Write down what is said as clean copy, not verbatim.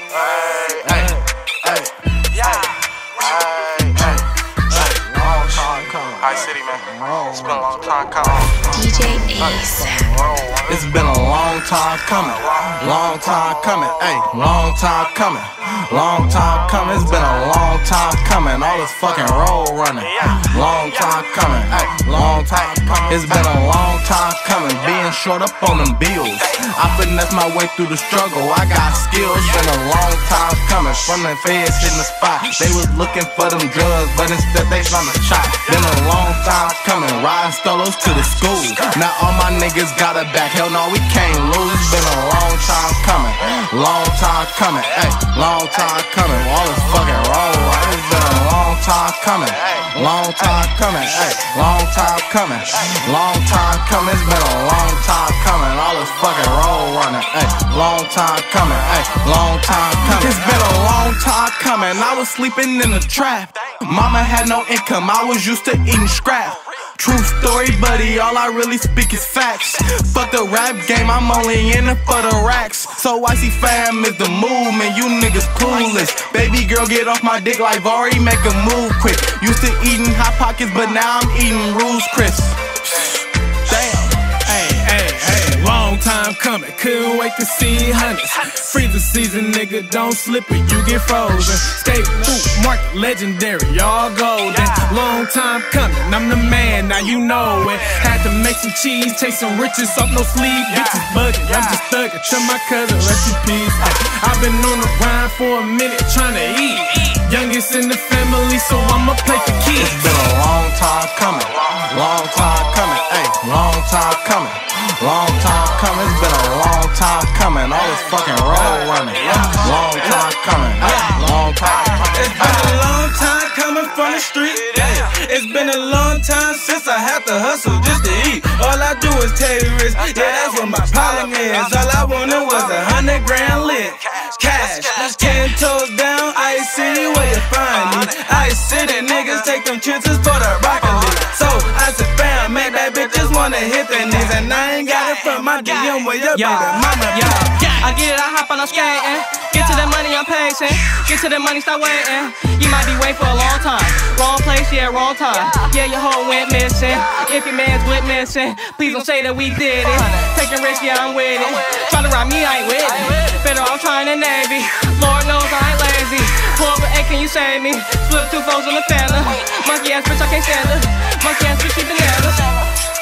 High City, man. It's been a long time coming. DJ Ace. It's been a long time coming. Long time coming. Ayy, long time coming. Long time coming. It's been a long time coming. All this fucking road running. Long time coming. Ayy, long time coming. It's been a long time coming. Being short up on them bills. I finesse my way through the struggle. I got skills. It's been a long time coming. From the feds hitting the spot. They was looking for them drugs, but instead they found a shot. Been a long time coming. Riding stolos to the school. Now all my niggas got it back. Hell no, we can't lose. It's been a long time coming. Long time coming. Ayy, long time coming. All this fucking roll. It's been a long time coming. Long time coming. Ayy, long time coming. Long time coming. It's been a long time coming. All this fucking roll running. Ayy, long time coming. Ayy, long time coming. It's been a long time coming. I was sleeping in the trap. Mama had no income. I was used to eating scrap. True story, buddy, all I really speak is facts. Fuck the rap game, I'm only in it for the racks. So Icy fam is the movement, you niggas clueless. Baby girl, get off my dick like Vari, make a move quick. Used to eating Hot Pockets, but now I'm eating Rules Chris. Damn. Hey, long time coming, couldn't wait to see hundreds. Freezer season, nigga, don't slip it, you get frozen. Skate food, market legendary, all golden. Long time coming, I'm the man, now you know it. Had to make some cheese, take some riches off no sleeve. Bitches bugging, I'm just thugging, tell my cousin, rest in peace. I've been on the grind for a minute, trying to eat. Youngest in the family, so I'ma play for keys. It's been a long time coming. Long time coming. Ayy, long time coming. Long time coming. It's been a long time coming. All this fucking road running. Long time coming. Long time coming. It's been a long time coming from the street. It's been a long time since I had to hustle just to eat. All I do is take risks. Yeah, that's what my problem is. All I wanted was 100 grand lit. Cash, 10 toes down, Ice City, where you find me? Ice City, niggas take them chances for the broccoli. So I said, fam, man, that bitch just wanna hit their knees. And I ain't got it from my DM where your baby mama. I get it, I hop on, I'm skating. Get to that money, I'm pacing. Get to that money, stop waiting. You might be waiting for a long time. Wrong place, yeah, wrong time. Yeah, your hoe went missing. If your man's went missing, please don't say that we did it. Taking risks, yeah, I'm with it. Try to ride me, I ain't with it. Better off trying the Navy. Lord knows I ain't lazy. Pull up an A, can you save me? Split 2 foes in the family. Monkey ass bitch, I can't stand her. Monkey ass bitch, she bananas.